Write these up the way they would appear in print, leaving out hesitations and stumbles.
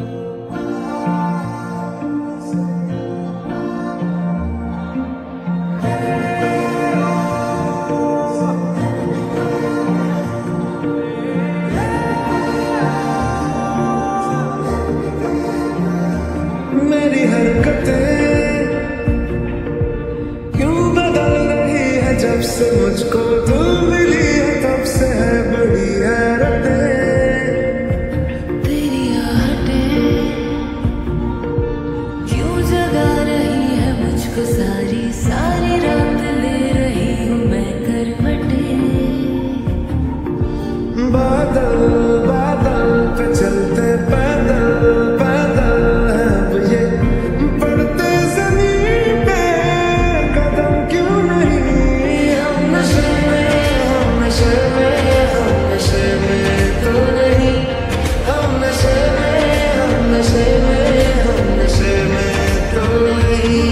मेरी हरकतें क्यों बदल रही है जब से मुझको तू मिली है, तब से है बड़ी हैरतें। तेरी आहटें क्यों जगा रही है मुझको, सारी सारी रात ले रही हूँ मैं करवटें। बादल बादल पे चलते पैदल पैदल है अब ये, पड़ते जमीन पे कदम क्यों नहीं। हम नशे में, हम नशे में, हम नशे में तो नहीं। हम नशे में, हम नशे में, हम नशे में तो नहीं।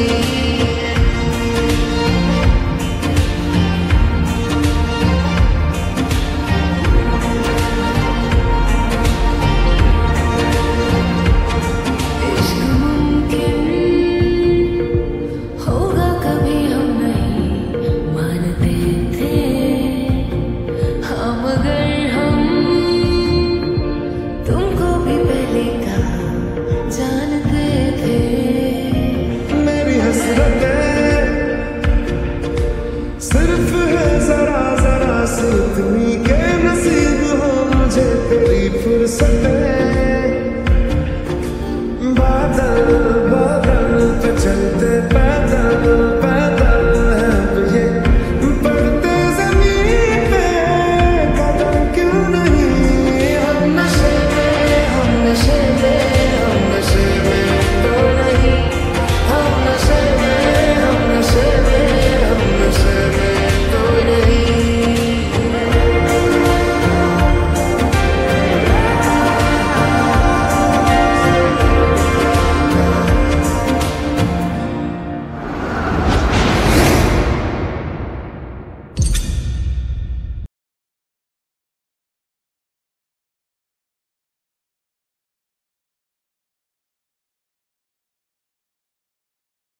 इश्क मुमकिन होगा कभी हम नहीं मानते थे, हम अगर हम तुमको भी पहले का जानते थे। मेरी हसरतें सिर्फ है जरा जरा सी इतनी के नसीब हो मुझे तेरी फुर्सतें।